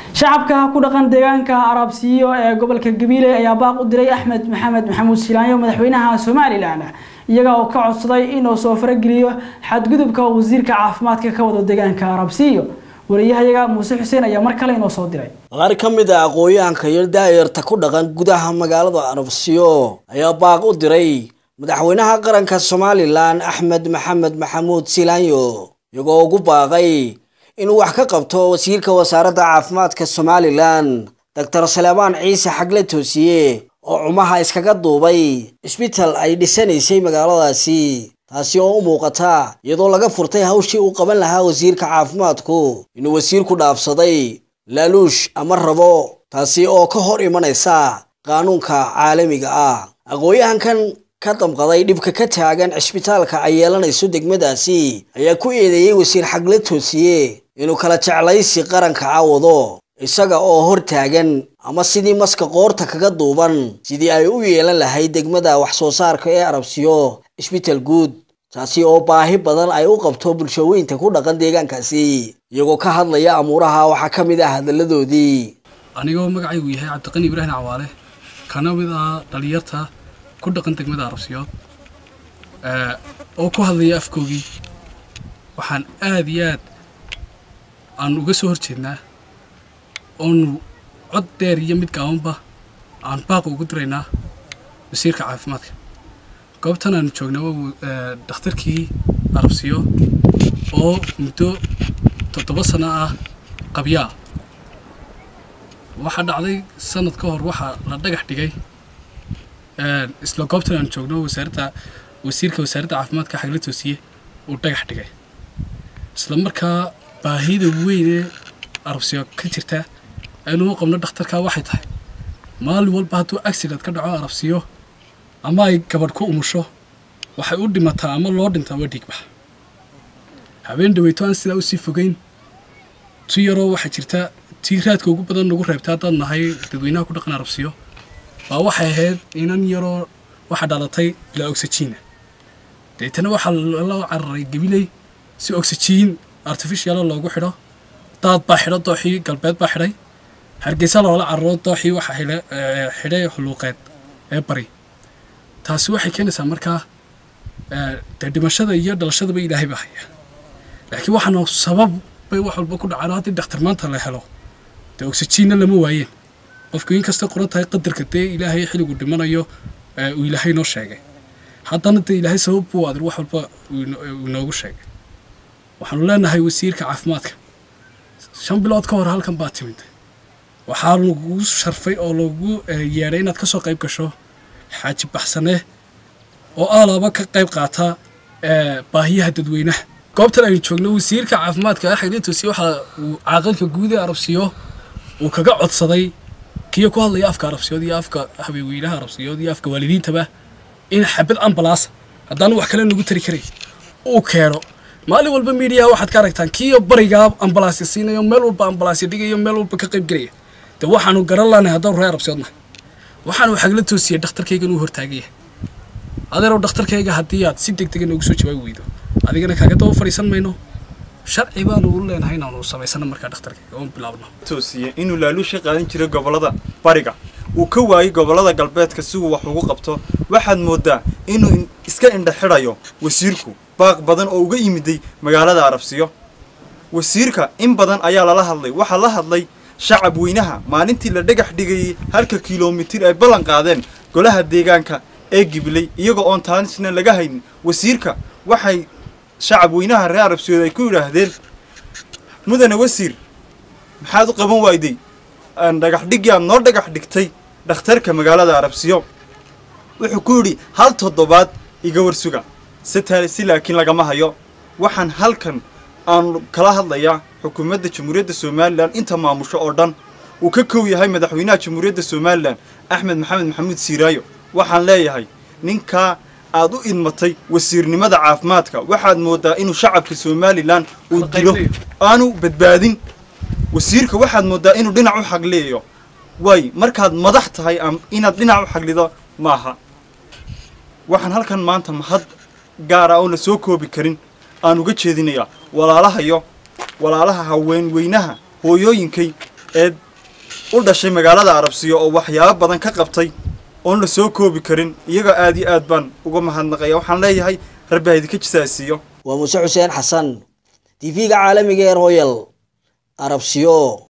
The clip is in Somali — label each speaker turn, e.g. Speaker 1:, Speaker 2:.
Speaker 1: shacabka ku dhaqan deegaanka Arabsiyo ee gobolka Gabiley ayaa baaq u diray Axmed Maxamed Maxamuud Silaanyo madaxweynaha Soomaaliland iyaga oo ka codsaday inuu soo farageliyo xadgudubka wasiirka caafimaadka ka wada deegaanka Arabsiyo wariyahayaga Muuse Xuseen ayaa mar kale inoo soo diray
Speaker 2: qaar ka mid ah aqoonyahanka daayirta ku dhaqan gudaha magaalada Arabsiyo ayaa baaq u diray madaxweynaha qaranka Soomaaliland Axmed Maxamed Maxamuud Silaanyo iyagoo ugu baaqay inuu wax ka qabto wasiirka wasaaradda caafimaadka Soomaaliland Dr. Salebaan Ciise Xagle Toosiye oo cumaha iskaga duubay isbitaal ay dhisaneysay magaaladaasi taasi oo u muuqata iyadoo laga furtay hawshii uu qaban lahaa wasiirka caafimaadku inuu wasiirku dhaafsaday laaluush ama rabo taasi oo ka hor imanaysa qaanuunka caalamiga ah aqoonyahankan ka damqaday dhibka ka taagan isbitaalka ay yeelanayso degmadaasi ayaa ku eedeeyay wasiir Xagle Toosiye inuu kala jeclaysi qaranka caawado isaga oo hor taagan ama sidii maska qoorta kaga duuban sidii ay u yeelan lahayd degmada wax soo saarka ee Arabsiyo isbitaal guud taasi oo baahi badan ay u qabto bulshooyinka ku dhaqan deegaankaasi iyagoo ka hadlaya amuuraha waxa kamid ah hadaladoodii
Speaker 3: anigoo magacaygu yahay Cabdiqani Ibraahim Cawaale kana mid ah dhalinyarta ku dhaqan degmada Arabsiyo oo ku hadlaya afkoogii waxaan aad iyo aad aan uga soo horjeednaa oon cod dheer iyo mid gaabanba aan baaq ugu diraynaa wasiirka caafimaadka goobtan aan joognaa dhakhtarkii Arabsiyo oo muddo 7 sano ah qabya waxa dhacday sanad ka hor waxa la dhagax dhigay isla goobtan aan joogno wasiirka wasaaradda caafimaadka Xagle Toosiye uu dhagax dhigay isla markaa baahida weyn ee Arabsiyo ka jirta aynu qabno dhakhtarka waxay tahay maalin walba hadduu accident ka dhaco Arabsiyo ama ay gabadh ku umusho waxay u dhimataa ama loo dhintaa wadhiigba habeen dhaweyto aan sida u sii fogeyn tiyaro waxa jirta tiiraadka ugu badan ugu reebtaa dad nahay dadweynaha ku dhaqan Arabsiyo waa waxay ahayd inan yaro waxa dhalatay ila oxygen deetana waxa loo cararay Gabiley si oxygen artificial loogu xidho dad baa xidho dooxii galbeed baa xidhay Hargeysa loola carro dooxii waxa xidhay xuluuqeed ee bari taasi waxay keenaysaa markaa dhimashada iyo dhalashada bay Ilaahay baa haya laakiin waxana sabab bay wax walba ku dhacaan hadii dhakhtar maanta la helo oxygen lama waayeen qofku in kasta qoran tahay qadarka Ilaahay xiligu dhimanayo uu Ilaahay noo sheegay haddana Ilaahay sabab uu adir wax walba uu noogu sheegay waxaanu leenahay wasiirka caafimaadka 5 bilood ka hor halkan baa timid waxaa lagu sharfay oo lagu yeeray inaad ka soo qayb gasho xaaji baxsane oo alaaba ka qayb qaata baahiyaha dadweynaha goobtan ay joogno wasiirka caafimaadka Xagle Toosiye waxa uu caaqilka guud ee Arabsiyo uu kaga codsaday kiyo ku hadlaya afka Arabsiyo iyo afka habeenweynaha Arabsiyo iyo afka waalidiintaba in xabad ambalaas haddana wax kale nagu tari karay oo keeno maalin walba media waxaad ka aragtaan kiyo bariga ambalaas siinayo meel walba ambalaas dhigayo meel walba ka qayb galaya waxaanu garan laanahay haddii reer Arabsiyoodna waxaanu Xagle Toosiye dhakhtarkayga uu hortaagay adeero dhakhtarkayga haddii aad si degdeg ah ugu soo jawaab weydo adigana kaaga daba fariisan mayno sharci baan u leenahay inaanu sameysano marka dhakhtarkayga oo bilaabno
Speaker 4: Toosiye inuu laaluush qaadan jiray gobolada bariga uu ka waayay gobolada galbeedka si uu wax ugu qabto waxaad moodaa inuu iska indhaxirayo wasiirku baaq badan oo uga yimiday magaalada Arabsiyo wasiirka in badan ayaa la hadlay waxa la hadlay shacab weynaha maalintii la dhagax dhigay halka kiiloomitir ay balan qaadeen golaha deegaanka ee Gabiley iyagoo oon taanisna laga hayn wasiirka waxay shacab weynaha reer Arabsiyo ay ku yiraahdeen mudane wasiir maxaad u qaban wayday aan dhagax dhigay noo dhagax dhigtay dhakhtarka magaalada Arabsiyo wuxuu ku yiri hal toddobaad iga warsuga si laakiin lagama hayo waxaan halkan aan kala hadlayaa xukuumadda Jamhuuriyadda Soomaaliland inta maamusho oo dhan uu ka koow yahay madaxweynaha Jamhuuriyadda Soomaaliland Axmed Maxamed Maxamuud Silaanyo waxaan leeyahay ninka aad u idmatay wasiirnimada caafimaadka waxaad moodaa inuu shacabka Soomaaliland uu dilo aanu badbaadin wasiirka waxaad moodaa inuu dhinac u xagleeyo way markaad madax tahay inaad dhinac u xaglido maaha waxaan halkan maanta mahad gaar ah oo la soo koobi karin aan uga jeedinayaa walaalaha haween weynaha hooyooyinkay ee u dhashay magaalada Arabsiyo oo waxyaabo badan ka qabtay oon la soo koobi karin iyaga aad iyo aad baan uga mahadnaqaya waxaan leeyahay rabbi ha idinka jisaasiyo
Speaker 2: waa Muuse Xuseen Xasan TV-ga caalamiga ee Royal Arabsiyo.